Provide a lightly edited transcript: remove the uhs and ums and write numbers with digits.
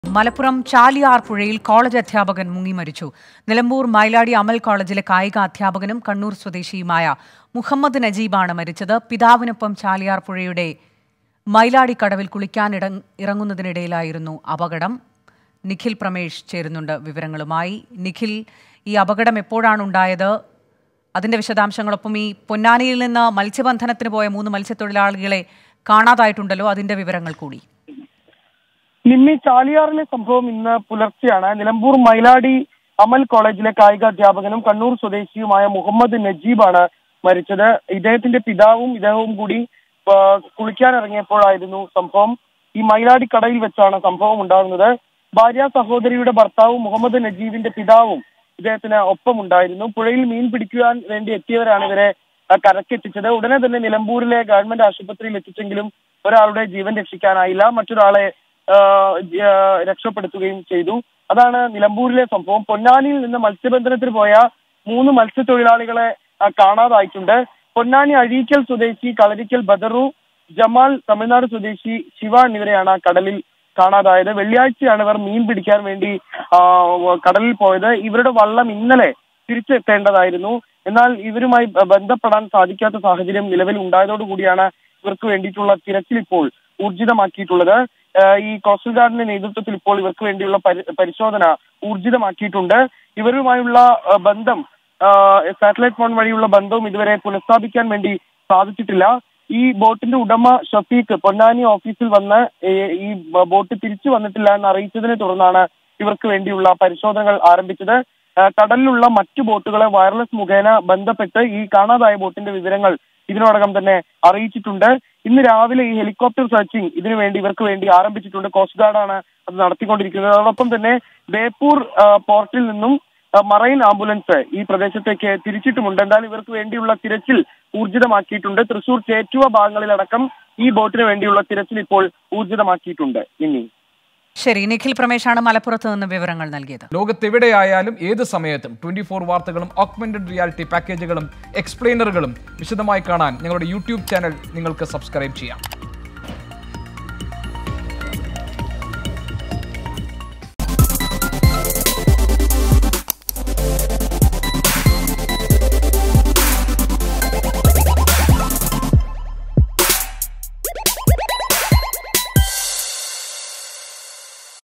മലപ്പുറം ചാലിയാർ പുഴയിൽ കോളേജ് അധ്യാപകൻ മുങ്ങി മരിച്ചു. നിലമ്പൂർ മൈലാടി അമൽ കോളേജിലെ കായിക അധ്യാപകനും കണ്ണൂർ സ്വദേശിയുമായ മുഹമ്മദ് നജീബാണ് മരിച്ചത്. പിതാവിനൊപ്പം ചാലിയാർ പുഴയുടെ മൈലാടി കടവിൽ കുളിക്കാൻ ഇറങ്ങുന്നതിനിടയിലായിരുന്നു അപകടം. നിഖിൽ പ്രമേഷ് ചേരുന്നുണ്ട് വിവരങ്ങളുമായി. നിഖിൽ, ഈ അപകടം എപ്പോഴാണ് ഉണ്ടായത്? അതിന്റെ വിശദാംശങ്ങളൊപ്പം ഈ പൊന്നാനിയിൽ നിന്ന് മത്സ്യബന്ധനത്തിന് പോയ 3 മത്സ്യത്തൊഴിലാളികളെ കാണാതായിട്ടുണ്ടല്ലോ, അതിന്റെ വിവരങ്ങൾ കൂടി. നിമ്മി, ചാലിയാറിലെ സംഭവം ഇന്ന് പുലർച്ചെയാണ്. നിലമ്പൂർ മൈലാടി അമൽ കോളേജിലെ കായിക അധ്യാപകനും കണ്ണൂർ സ്വദേശിയുമായ മുഹമ്മദ് നജീബാണ് മരിച്ചത്. ഇദ്ദേഹത്തിന്റെ ഇദ്ദേഹവും കൂടി കുളിക്കാൻ ഇറങ്ങിയപ്പോഴായിരുന്നു സംഭവം. ഈ മൈലാടി കടയിൽ വെച്ചാണ് സംഭവം ഉണ്ടാകുന്നത്. ഭാര്യ സഹോദരിയുടെ ഭർത്താവും മുഹമ്മദ് നജീബിന്റെ പിതാവും ഇദ്ദേഹത്തിന് ഒപ്പം ഉണ്ടായിരുന്നു. പുഴയിൽ മീൻ പിടിക്കുവാൻ വേണ്ടി എത്തിയവരാണ് ഇവരെ കരക്കെത്തിച്ചത്. ഉടനെ തന്നെ നിലമ്പൂരിലെ ഗവൺമെന്റ് ആശുപത്രിയിൽ എത്തിച്ചെങ്കിലും ഒരാളുടെ ജീവൻ രക്ഷിക്കാനായില്ല, മറ്റൊരാളെ രക്ഷപ്പെടുത്തുകയും ചെയ്തു. അതാണ് നിലമ്പൂരിലെ സംഭവം. പൊന്നാനിയിൽ നിന്ന് മത്സ്യബന്ധനത്തിന് പോയ 3 മത്സ്യത്തൊഴിലാളികളെ കാണാതായിട്ടുണ്ട്. പൊന്നാനി അഴീക്കൽ സ്വദേശി കളരിക്കൽ ബദറു, ജമാൽ തമിഴ്നാട് സ്വദേശി ശിവ എന്നിവരെയാണ് കടലിൽ കാണാതായത്. വെള്ളിയാഴ്ചയാണ് ഇവർ മീൻ പിടിക്കാൻ വേണ്ടി കടലിൽ പോയത്. ഇവരുടെ വള്ളം ഇന്നലെ തിരിച്ചെത്തേണ്ടതായിരുന്നു. എന്നാൽ ഇവരുമായി ബന്ധപ്പെടാൻ സാധിക്കാത്ത സാഹചര്യം നിലവിൽ ഉണ്ടായതോടുകൂടിയാണ് ഇവർക്ക് വേണ്ടിയിട്ടുള്ള തിരച്ചിൽ ഇപ്പോൾ ഊർജിതമാക്കിയിട്ടുള്ളത്. ഈ കോസ്റ്റൽ ഗാർഡിന്റെ നേതൃത്വത്തിൽ ഇപ്പോൾ ഇവർക്ക് വേണ്ടിയുള്ള പരിശോധന ഊർജിതമാക്കിയിട്ടുണ്ട്. ഇവരുമായുള്ള ബന്ധം, സാറ്റലൈറ്റ് ഫോൺ വഴിയുള്ള ബന്ധവും ഇതുവരെ പുനഃസ്ഥാപിക്കാൻ വേണ്ടി സാധിച്ചിട്ടില്ല. ഈ ബോട്ടിന്റെ ഉടമ ഷഫീഖ് പൊന്നാനി ഓഫീസിൽ വന്ന് ഈ ബോട്ട് തിരിച്ചു വന്നിട്ടില്ല എന്ന് അറിയിച്ചതിനെ തുടർന്നാണ് ഇവർക്ക് വേണ്ടിയുള്ള പരിശോധനകൾ ആരംഭിച്ചത്. കടലിലുള്ള മറ്റു ബോട്ടുകളെ വയർലെസ് മുഖേന ബന്ധപ്പെട്ട് ഈ കാണാതായ ബോട്ടിന്റെ വിവരങ്ങൾ ഇതിനോടകം തന്നെ അറിയിച്ചിട്ടുണ്ട്. ഇന്ന് രാവിലെ ഈ ഹെലികോപ്റ്റർ സെർച്ചിങ് ഇതിനുവേണ്ടി ഇവർക്ക് വേണ്ടി ആരംഭിച്ചിട്ടുണ്ട്. കോസ്റ്റ് ഗാർഡാണ് അത് നടത്തിക്കൊണ്ടിരിക്കുന്നത്. അതോടൊപ്പം തന്നെ ബേപ്പൂർ പോർട്ടിൽ നിന്നും മറൈൻ ആംബുലൻസ് ഈ പ്രദേശത്തേക്ക് തിരിച്ചിട്ടുമുണ്ട്. എന്തായാലും ഇവർക്ക് വേണ്ടിയുള്ള തിരച്ചിൽ ഊർജിതമാക്കിയിട്ടുണ്ട്. തൃശൂർ ചേറ്റുവ ഭാഗങ്ങളിലടക്കം ഈ ബോട്ടിന് വേണ്ടിയുള്ള തിരച്ചിൽ ഇപ്പോൾ ഊർജിതമാക്കിയിട്ടുണ്ട്. ഇനി ശരി, നിഖിൽ പ്രമേഷാണ് മലപ്പുറത്ത് നിന്ന് വിവരങ്ങൾ നൽകിയത്. ലോകത്തെവിടെയായാലും ഏത് സമയത്തും 24 വാർത്തകളും ഓഗ്മെന്റഡ് റിയാലിറ്റി പാക്കേജുകളും എക്സ്പ്ലെയിനറുകളും വിശദമായി കാണാൻ ഞങ്ങളുടെ യൂട്യൂബ് ചാനൽ നിങ്ങൾക്ക് സബ്സ്ക്രൈബ് ചെയ്യാം.